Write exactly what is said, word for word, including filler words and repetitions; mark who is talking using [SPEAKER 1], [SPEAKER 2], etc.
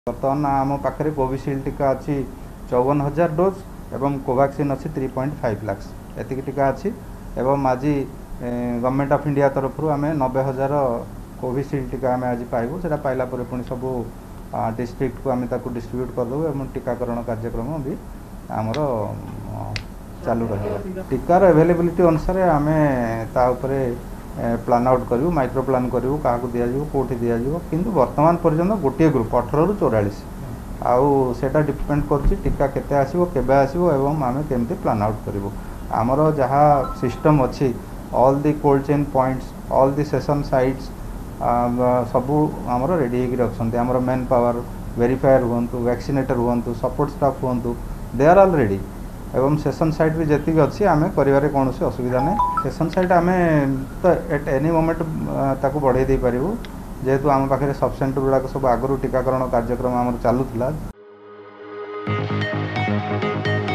[SPEAKER 1] बर्तमान आम पाखे कोविशील्ड टीका अच्छी चौवन हजार डोज एवं कोवैक्सीन अच्छी थ्री पॉइंट फाइव लाक्स एतिक टीका अच्छी एवं आज गवर्नमेंट ऑफ इंडिया तरफ आम नब्बे हजार कोविशील्ड टीका आम आज पाइबू से पाइला पुणी सब डिस्ट्रिक्ट को आम डिस्ट्रीब्यूट करदेबू और टीकाकरण कार्यक्रम भी आमर चालू रहा टीकार अवेलेबिलिटी अनुसार आम ताऊपर प्लान आउट करूँ माइक्रो प्लान करूँ क्या दिज्व कौटी दिज्व किंतु वर्तमान पर्यंत गोटे ग्रुप अठर रु चौरालीस आउ सेटा डिपेंड कर टीका केते आसीबो केबे आसीबो एवं आमे केमती प्लान आउट करूँ आमर जहाँ सिस्टम अच्छी all the cold chain points all the session sites सबू आमर रेडी होकर आमर मेन पावर वेरीफायर हूँ वैक्सीनेटर हूँ सपोर्ट स्टाफ हूँ दे आर ऑल रेडी एवं सेशन साइट भी जी अच्छी आम कर कौन असुविधा ना सेशन साइट आम तो एट एनी मोमेंट ताकू बढ़े दे पारू जेहेतु आम पाखे सब सेंटर गुड़ाक सब आगु टीकाकरण कार्यक्रम आम चलूला।